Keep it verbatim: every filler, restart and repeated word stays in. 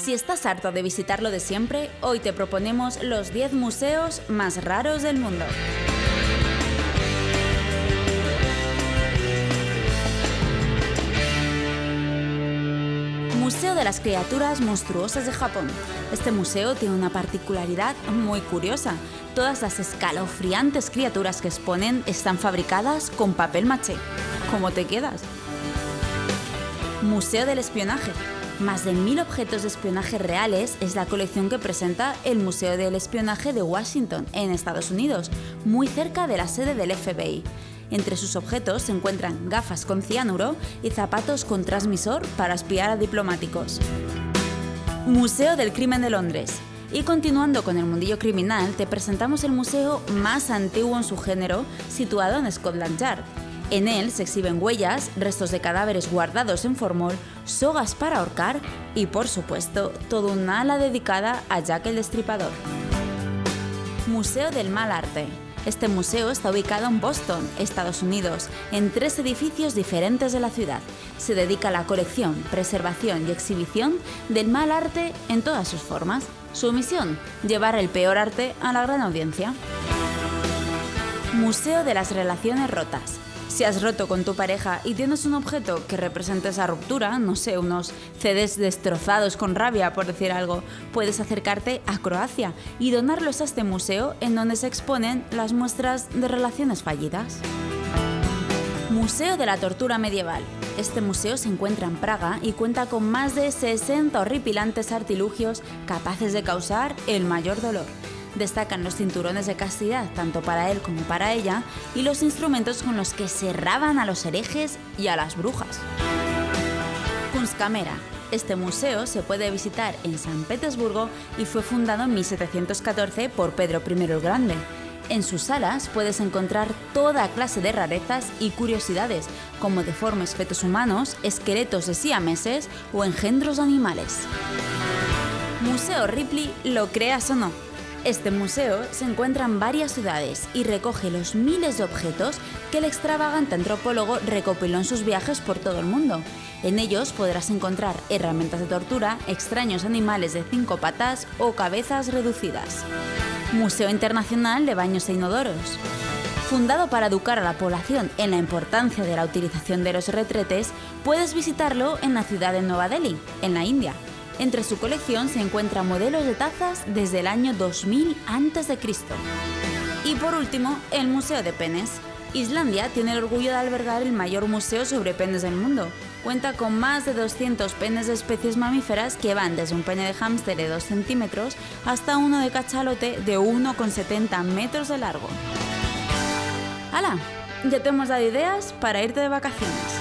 Si estás harto de visitar lo de siempre, hoy te proponemos los diez museos más raros del mundo. Museo de las Criaturas Monstruosas de Japón. Este museo tiene una particularidad muy curiosa. Todas las escalofriantes criaturas que exponen están fabricadas con papel maché. ¿Cómo te quedas? Museo del Espionaje. Más de mil objetos de espionaje reales es la colección que presenta el Museo del Espionaje de Washington, en Estados Unidos, muy cerca de la sede del F B I. Entre sus objetos se encuentran gafas con cianuro y zapatos con transmisor para espiar a diplomáticos. Museo del Crimen de Londres. Y continuando con el mundillo criminal, te presentamos el museo más antiguo en su género, situado en Scotland Yard. En él se exhiben huellas, restos de cadáveres guardados en formol, sogas para ahorcar y, por supuesto, toda una ala dedicada a Jack el Destripador. Museo del Mal Arte. Este museo está ubicado en Boston, Estados Unidos, en tres edificios diferentes de la ciudad. Se dedica a la colección, preservación y exhibición del mal arte en todas sus formas. Su misión, llevar el peor arte a la gran audiencia. Museo de las Relaciones Rotas. Si has roto con tu pareja y tienes un objeto que represente esa ruptura, no sé, unos C Ds destrozados con rabia, por decir algo, puedes acercarte a Croacia y donarlos a este museo en donde se exponen las muestras de relaciones fallidas. Museo de la Tortura Medieval. Este museo se encuentra en Praga y cuenta con más de sesenta horripilantes artilugios capaces de causar el mayor dolor. Destacan los cinturones de castidad tanto para él como para ella y los instrumentos con los que serraban a los herejes y a las brujas. Kunstkamera. Este museo se puede visitar en San Petersburgo y fue fundado en mil setecientos catorce por Pedro primero el Grande. En sus salas puedes encontrar toda clase de rarezas y curiosidades, como deformes fetos humanos, esqueletos de siameses o engendros animales. Museo Ripley, lo creas o no. Este museo se encuentra en varias ciudades y recoge los miles de objetos que el extravagante antropólogo recopiló en sus viajes por todo el mundo. En ellos podrás encontrar herramientas de tortura, extraños animales de cinco patas o cabezas reducidas. Museo Internacional de Baños e Inodoros. Fundado para educar a la población en la importancia de la utilización de los retretes, puedes visitarlo en la ciudad de Nueva Delhi, en la India. Entre su colección se encuentran modelos de tazas desde el año dos mil antes de Cristo. Y por último, el Museo de Penes. Islandia tiene el orgullo de albergar el mayor museo sobre penes del mundo. Cuenta con más de doscientos penes de especies mamíferas que van desde un pene de hámster de dos centímetros hasta uno de cachalote de uno coma setenta metros de largo. ¡Hala! Ya te hemos dado ideas para irte de vacaciones.